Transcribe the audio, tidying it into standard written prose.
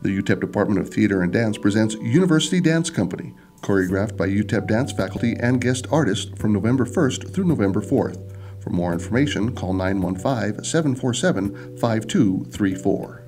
The UTEP Department of Theater and Dance presents University Dance Company, choreographed by UTEP dance faculty and guest artists from November 1st through November 4th. For more information, call 915-747-5234.